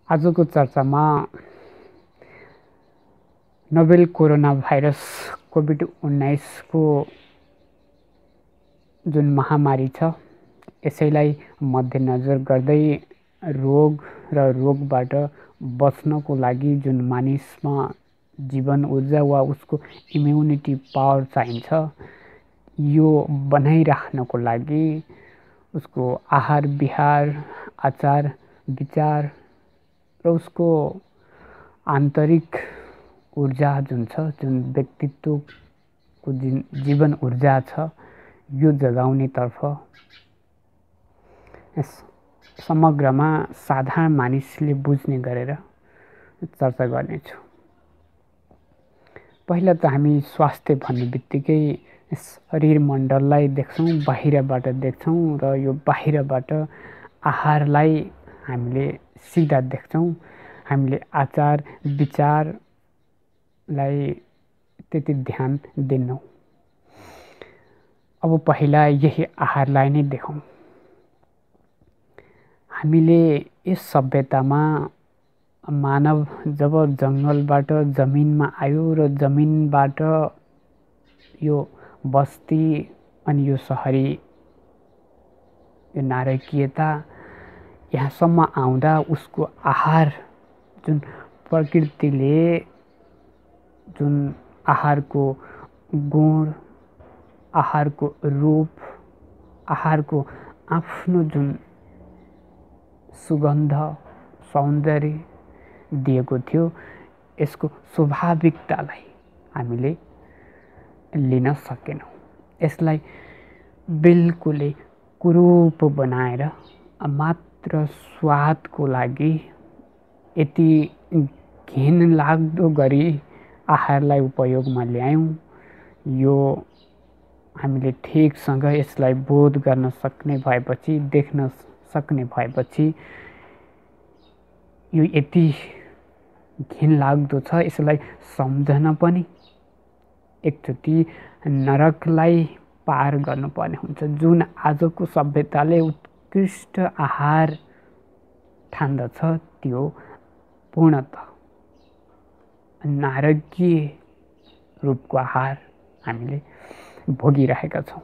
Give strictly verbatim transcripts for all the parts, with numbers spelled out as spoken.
आजको चर्चामा novel corona virus covid उन्नाइस को जुन महामारी छ यसैलाई मध्यनजर गर्दै रोग र रोगबाट बच्नको लागि जुन मानिसमा जीवन ऊर्जा वा उसको इम्युनिटी पावर चाहिन्छ यो बनाइराख्नको लागि उसको आहार विहार आचार विचार र उसको आन्तरिक ऊर्जा जुन छ जुन व्यक्तित्वको जीवन ऊर्जा छ यो जगाउने तर्फ समग्रमा साधारण मानिसले बुझ्ने गरेर चर्चा गर्नेछु। पहिला त हामी स्वास्थ्य भन्ने बित्तिकै शरीर मण्डललाई देख्छौँ, बाहिरबाट देख्छौँ र यो बाहिरबाट आहारलाई हामीले सिधा देख्छौँ। हामीले आचार विचारलाई त्यति ध्यान दिन्नौँ। अब पहिला यही आहारलाई नै देखौँ। हामीले यस सभ्यतामा मानव जब जङ्गलबाट जमिनमा आयो र जमिनबाट यो बस्ती अनि यो सहरी यो नारकीयता यहाँसम्म आउँदा उसको आहार जुन प्रकृतिले जुन आहारको गुण आहारको रूप आहारको आफ्नो जुन सुगन्ध सौन्दर्य दिएको थियो यसको स्वाभाविकतालाई हामीले लिन सकेनौँ। यसलाई बिल्कुलै कुरूप बनाएर मात्र स्वादको लागि यति घिन लाग्दो गरी आहारलाई उपयोगमा ल्यायौँ। यो हामीले ठिकसँग यसलाई बोध गर्न सक्ने भएपछि देख्न सक्ने भएपछि यो यति घिनलाग्दो छ यसलाई सम्झन पनि एकचोटि नरकलाई पार गर्नुपर्ने हुन्छ। जुन आजको सभ्यताले उत्कृष्ट आहार ठान्दछ त्यो पूर्णतः नारकीय रूपको आहार हामीले भोगिरहेका छौँ।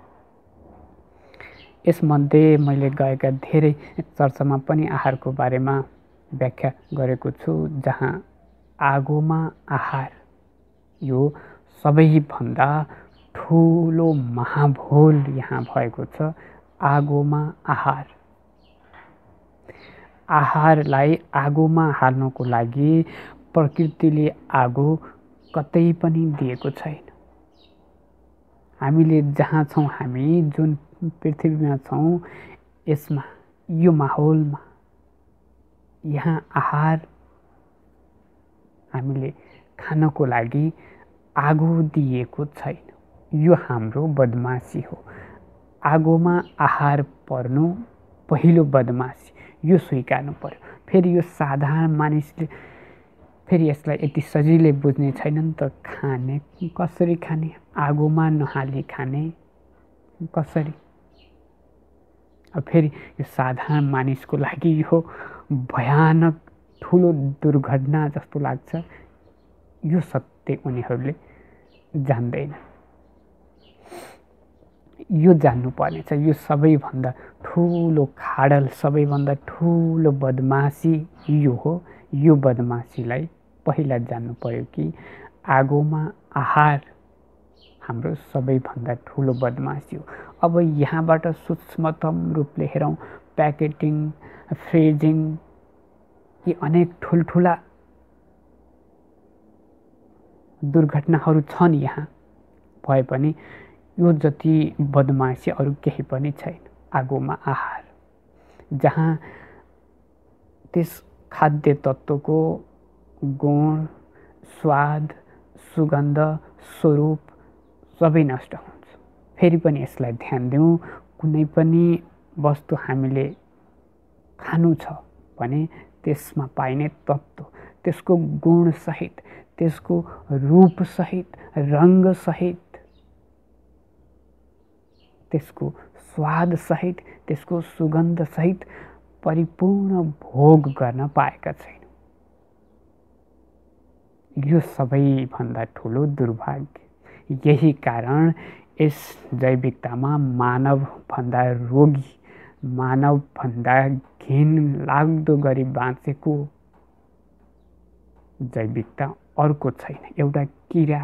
यसमध्ये मैले गएका धेरै चर्चामा पनि आहारको बारेमा व्याख्या गरेको छु, जहाँ आगोमा आहार यो सबैभन्दा ठुलो महाभूल यहाँ भएको छ। आगोमा आहार आहारलाई आगोमा हाल्नको लागि प्रकृतिले आगो कतै पनि दिएको छैन। हामीले जहाँ छौँ हामी जुन पृथ्वीमा छौँ यसमा यो माहौलमा यहाँ आहार हामीले खानको लागि आगो दिएको छैन। यो हाम्रो बदमासी हो। आगोमा आहार पर्नु पहिलो बदमासी, यो स्वीकार्नु पर्यो। फेरि यो साधारण मानिसले फेरि यसलाई यति सजिलै बुझ्ने छैनन् त खाने कसरी खाने, आगोमा नहाली खाने कसरी। अब फेरि यो साधारण मानिसको लागि यो भयानक ठुलो दुर्घटना जस्तो लाग्छ। यो सत्य उनीहरूले जान्दैन। यो जान्नुपर्ने छ। यो सबैभन्दा ठुलो खाडल सबैभन्दा ठुलो बदमासी यो हो। यो बदमासीलाई पहिला जान्नु पर्यो कि आगोमा आहार हाम्रो सबैभन्दा ठुलो बदमासी हो। अब यहाँबाट सूक्ष्मतम रूपले हेरौँ, प्याकेटिङ फ्रिजिङ यी अनेक ठुल्ठुला दुर्घटनाहरू छन् यहाँ भए पनि यो जति बदमासी अरू केही पनि छैन। आगोमा आहार जहाँ त्यस खाद्य तत्त्वको गुण स्वाद सुगन्ध स्वरूप सबै नष्ट हुन्छ। फेरि पनि यसलाई ध्यान दिउँ, कुनै पनि वस्तु हामीले खानु छ भने त्यसमा पाइने तत्त्व त्यसको गुणसहित त्यसको रूपसहित रङ्गसहित त्यसको स्वादसहित त्यसको सुगन्धसहित परिपूर्ण भोग गर्न पाएका छैनौँ। यो सबैभन्दा ठुलो दुर्भाग्य। यही कारण यस जैविकतामा मानवभन्दा रोगी, मानवभन्दा घिनलाग्दो गरी बाँचेको जैविकता अर्को छैन। एउटा किरा,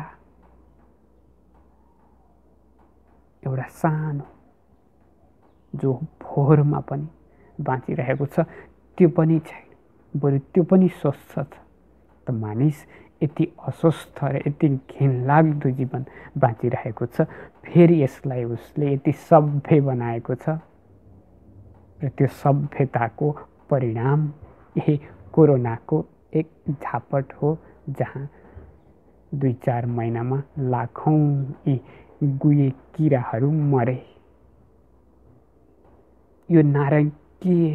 एउटा सानो जो फोहोरमा पनि बाँचिरहेको छ, त्यो पनि छैन। बरु त्यो पनि स्वस्थ छ। त मानिस यति अस्वस्थ र यति घिनलाग्दो जीवन बाँचिरहेको छ, फेरि यसलाई उसले यति सभ्य बनाएको छ र त्यो सभ्यताको परिणाम यही कोरोनाको एक झापट हो, जहाँ दुई चार महिनामा लाखौं यी गुए किराहरू मरे। यो नारकीय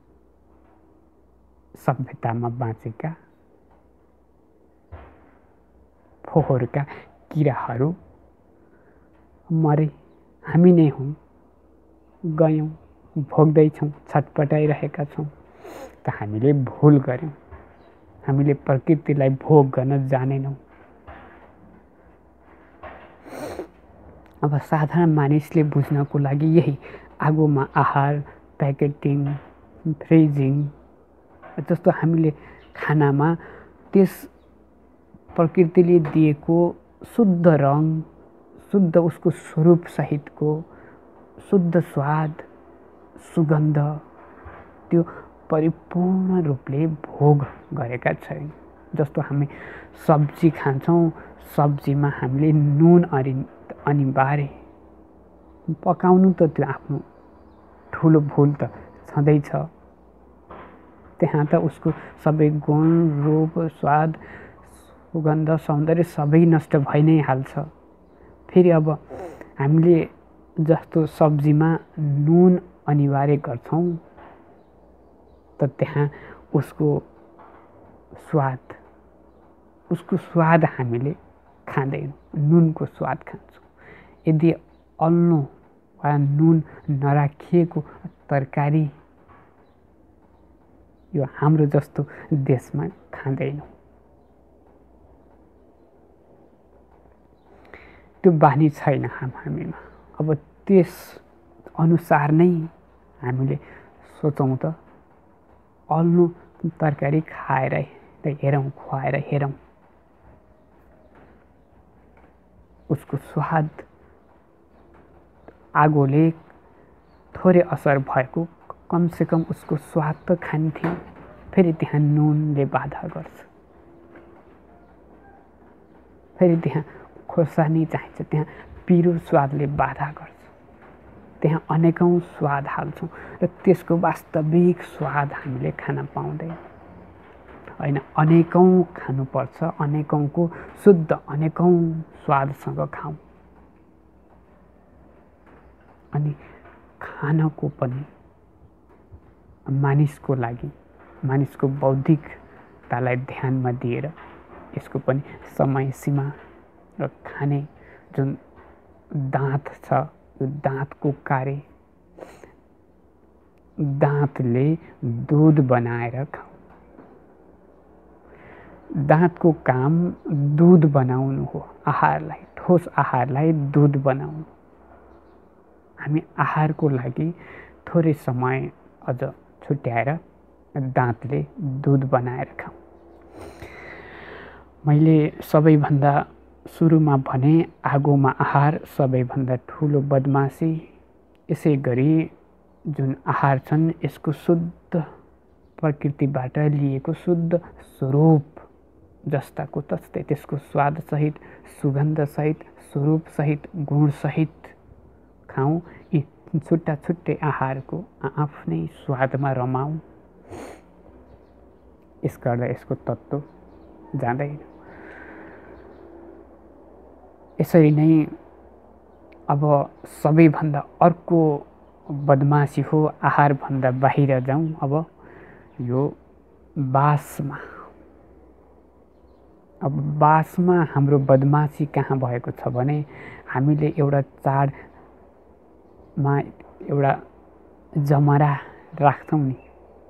सभ्यतामा बाँचेका फोहोरका किराहरू मरे। हामी नै हौँ, गयौँ, भोग्दैछौँ, छटपटाइरहेका छौँ। त हामीले भुल गर्यौँ। हामीले प्रकृतिलाई भोग गर्न जानेनौँ। अब साधारण मानिसले बुझ्नको लागि यही आगोमा आहार, प्याकेटिङ, फ्रिजिङ जस्तो हामीले खानामा त्यस प्रकृतिले दिएको शुद्ध रङ, शुद्ध उसको स्वरूप सहितको शुद्ध स्वाद, सुगन्ध त्यो परिपूर्ण रूपले भोग गरेका छैन। जस्तो हामी सब्जी खान्छौँ, सब्जीमा हामीले नुन अरि अनिवार्य। पकाउनु त त्यो आफ्नो ठुलो भुल त छँदैछ। त्यहाँ त उसको सबै गुण, रूप, स्वाद, सुगन्ध, सौन्दर्य सबै नष्ट भइ नै हाल्छ। फेरि अब हामीले जस्तो सब्जीमा नुन अनिवार्य गर्छौँ, त त्यहाँ उसको स्वाद उसको स्वाद हामीले खाँदैनौँ, नुनको स्वाद खान्छौँ। यदि अल्लो वा नुन नराखिएको तरकारी यो हाम्रो जस्तो देशमा खाँदैनौँ। त्यो बानी छैन हामीमा। अब त्यस अनुसार नै हामीले सोचौँ त अल्लो तरकारी खाएर हेरौँ, खुवाएर हेरौँ, उसको स्वाद आगोले थोरै असर भएको, कमसेकम उसको स्वाद त खान्थ्यौँ। फेरि त्यहाँ नुनले बाधा गर्छ। फेरि त्यहाँ खोर्सानी चाहिन्छ, त्यहाँ पिरो स्वादले बाधा गर्छ। त्यहाँ अनेकौं स्वाद हाल्छौँ र त्यसको वास्तविक स्वाद हामीले खान पाउँदैन। होइन, अनेकौं खानुपर्छ, अनेकौंको शुद्ध अनेकौं स्वादसँग खाऊँ। अनि खानको पनि मानिसको लागि, मानिसको बौद्धिकतालाई ध्यानमा दिएर यसको पनि समय सीमा र खाने जुन दाँत छ, यो दाँतको कार्य, दाँतले दूध बनाएर खाऊ। दाँतको काम दूध बनाउनु हो, आहारलाई, ठोस आहारलाई दूध बनाउनु। हामी आहारको लागि थोरै समय अझ छुट्याएर दाँतले दूध बनाएर खाऊ। मैले सबैभन्दा सुरुमा भने आगोमा आहार सबैभन्दा ठुलो बदमासी। यसै गरी जुन आहार छन् यसको शुद्ध प्रकृतिबाट लिएको शुद्ध स्वरूप जस्ताको तस्तै त्यसको स्वाद सहित, सुगन्ध सहित, स्वरूप सहित, गुण सहित खाऊ। यी छुट्टा छुट्टै आहारको आफ्नै स्वादमा रमाऊ। यस गर्दा यसको तत्त्व जाँदैन। यसरी नै अब सबैभन्दा अर्को बदमासी हो, आहारभन्दा बाहिर जाउँ। अब यो बासमा अब बासमा हाम्रो बदमासी कहाँ भएको छ भने हामीले एउटा चाडमा एउटा जमरा राख्छौँ नि,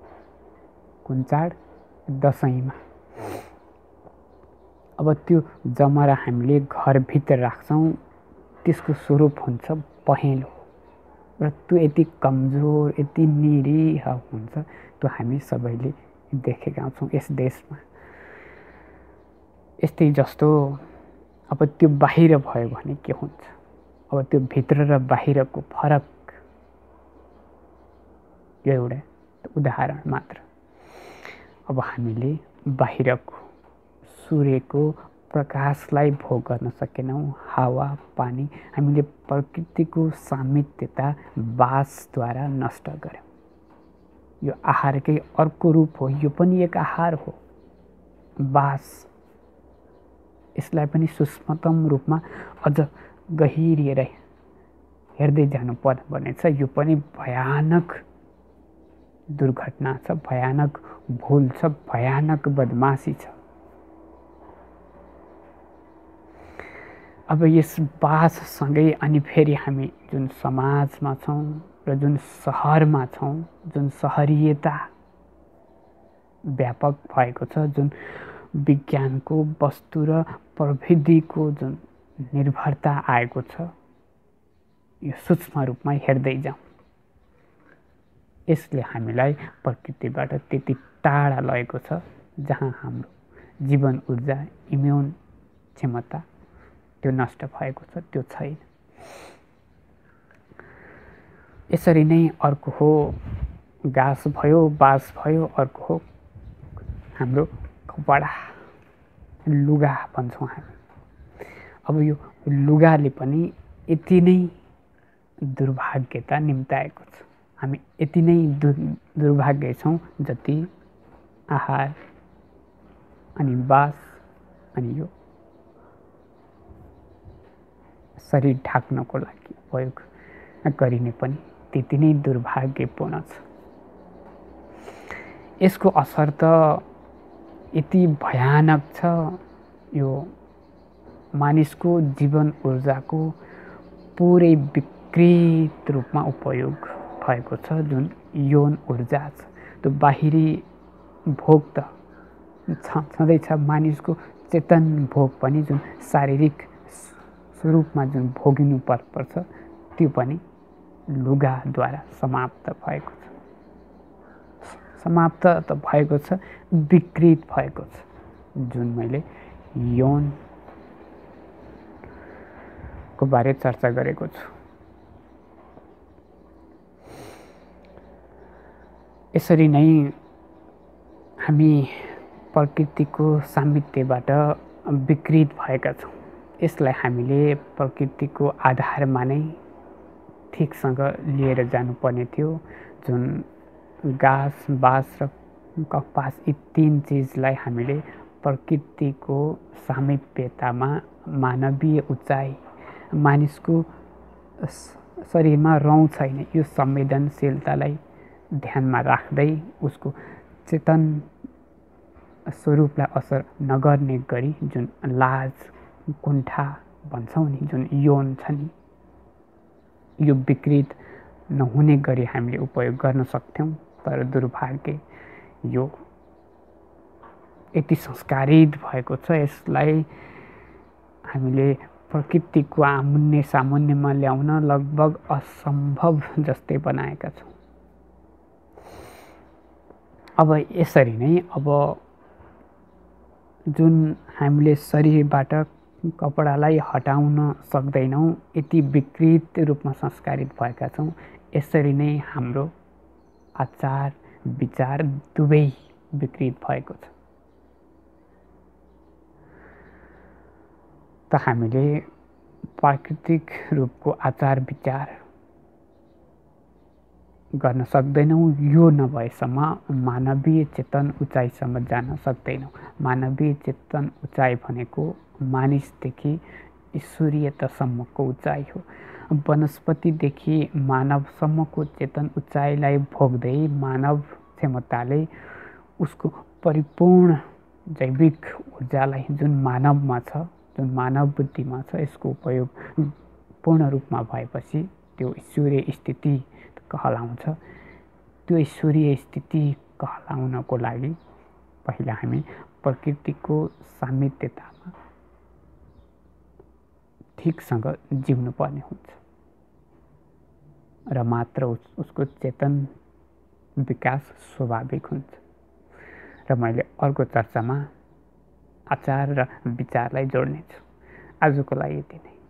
कुन चाड? दसैँमा। अब त्यो जमरा हामीले घरभित्र राख्छौँ, त्यसको स्वरूप हुन्छ पहेँलो र त्यो यति कमजोर, यति निरीह हुन्छ, त्यो हामी सबैले देखेका छौँ यस देशमा। यस्तै जस्तो अब त्यो बाहिर भयो भने के हुन्छ? अब त्यो भित्र र बाहिरको फरक यो एउटा उदाहरण मात्र। अब हामीले बाहिरको सूर्यको प्रकाशलाई भोग गर्न सकेनौँ, हावा पानी हामीले प्रकृतिको सामित्यता बासद्वारा नष्ट गर्यौँ। यो आहारकै अर्को रूप हो, यो पनि एक आहार हो, बास। यसलाई पनि सूक्ष्मतम रूपमा अझ गहिरिएर हेर्दै जानुपर्ने भनेछ। यो पनि भयानक दुर्घटना छ, भयानक भूल छ, भयानक बदमासी छ। अब यस बाससँगै अनि फेरि हामी जुन समाजमा छौँ र जुन सहरमा छौँ, जुन सहरीयता व्यापक भएको छ, जुन विज्ञानको वस्तु र प्रविधिको जुन निर्भरता आएको छ, यो सूक्ष्म रूपमा हेर्दै जाउँ। यसले हामीलाई प्रकृतिबाट त्यति टाढा लगेको छ जहाँ हाम्रो जीवन ऊर्जा, इम्युन क्षमता त्यो नष्ट भएको छ, त्यो छैन। यसरी नै अर्को हो घाँस भयो, बास भयो, अर्को हो हाम्रो कपडा, लुगा भन्छौँ हामी। अब यो लुगाले पनि यति नै दुर्भाग्यता निम्ताएको छ। हामी यति नै दुर्भाग्य छौँ जति आहार अनि बास अनि यो शरीर ढाक्नको लागि उपयोग गरिने पनि त्यति नै दुर्भाग्यपूर्ण छ। यसको असर त यति भयानक छ, यो मानिसको जीवन ऊर्जाको पुरै विकृत रूपमा उपयोग भएको छ। जुन यौन ऊर्जा छ, त्यो बाहिरी भोग त छँदैछ, मानिसको चेतन भोग पनि जुन शारीरिक स्वरूपमा जुन भोगिनु पर्छ, त्यो पनि लुगाद्वारा समाप्त भएको छ। समाप्त त भएको छ, विकृत भएको छ। जुन मैले यौन को बारे चर्चा गरेको छु। यसरी नै हामी प्रकृतिको सामित्यबाट विकृत भएका छौँ। यसलाई हामीले प्रकृतिको आधारमा नै ठिकसँग लिएर जानुपर्ने थियो। जुन घाँस, बाँस र कपास, यी तीन चिजलाई हामीले प्रकृतिको सामिप्यतामा मानवीय उचाइ, मानिसको शरीरमा रौँ छैन, यो संवेदनशीलतालाई ध्यानमा राख्दै उसको चेतन स्वरूपलाई असर नगर्ने गरी जुन लाज, कुण्ठा भन्छौँ नि, जुन यौन छ नि, यो विकृत नहुने गरी हामीले उपयोग गर्न सक्थ्यौँ। तर दुर्भाग्य यो यति संस्कारित भएको छ, यसलाई हामीले प्रकृतिको आमुन्ने सामुन्नेमा ल्याउन लगभग असम्भव जस्तै बनाएका छौँ। अब यसरी नै अब जुन हामीले शरीरबाट कपडालाई हटाउन सक्दैनौँ, यति विकृत रूपमा संस्कारित भएका छौँ। यसरी नै हाम्रो आचार विचार दुवै विकृत भएको छ। त हामीले प्राकृतिक रूपको आचार विचार गर्न सक्दैनौँ। यो नभएसम्म मानवीय चेतन उचाइसम्म जान सक्दैनौँ। मानवीय चेतन उचाइ भनेको मानिसदेखि ईश्वरीयतासम्मको उचाइ हो। वनस्पतिदेखि मानवसम्मको चेतन उचाइलाई भोग्दै मानव क्षमताले उसको परिपूर्ण जैविक ऊर्जालाई जुन मानवमा छ, जुन मानव बुद्धिमा छ, यसको उपयोग पूर्ण रूपमा भएपछि त्यो ईश्वरीय स्थिति कहलाउँछ। त्यो ईश्वरीय स्थिति कहलाउनको लागि पहिला हामी प्रकृतिको सामिप्यतामा ठिकसँग जिउनु पर्ने हुन्छ र मात्र उस, उसको चेतन विकास स्वाभाविक हुन्छ। र मैले अर्को चर्चामा आचार र विचारलाई जोड्नेछु। आजको लागि यति नै।